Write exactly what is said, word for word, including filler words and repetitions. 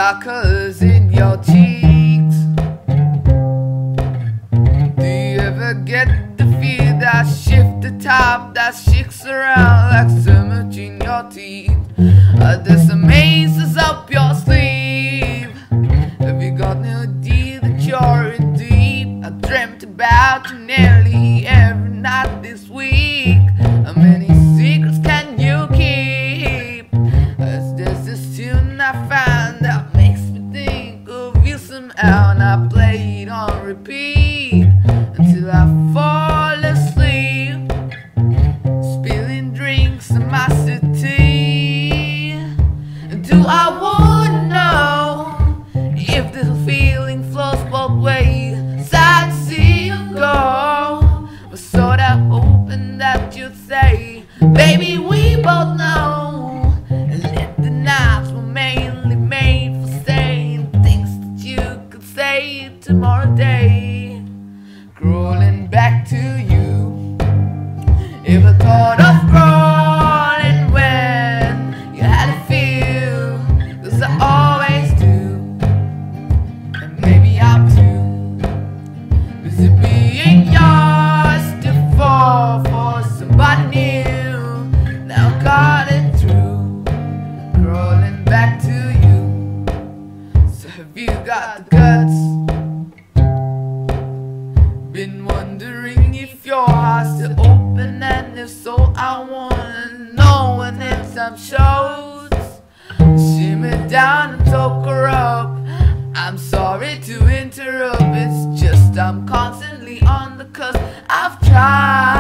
dark colors in your cheeks. Do you ever get the feel that shift the top, that shakes around like so much in your teeth? Are there some aces up your sleeve? Have you got no idea that you're in deep? I dreamt about you nearly every night this week. How many secrets can you keep? As there's this tune I found that makes me think of you somehow, and I play it on repeat until I fall asleep, spilling drinks in my city. Do I wanna know if this feeling flows both ways? Sad to see you go, but sorta hoping that you'd say, baby, we both know, and let the nights were mainly made for saying things that you could say tomorrow day. Crawling back to you, if I thought of crawling when you had to feel, 'cause I always do, and maybe I'm too busy being yours to fall for somebody new. Now I got it through, crawling back to you. So have you got the guts? Been wondering if your heart's still open, and if so, I wanna know when it's time shows. Shimmer down and talk her up. I'm sorry to interrupt, it's just I'm constantly on the cusp. I've tried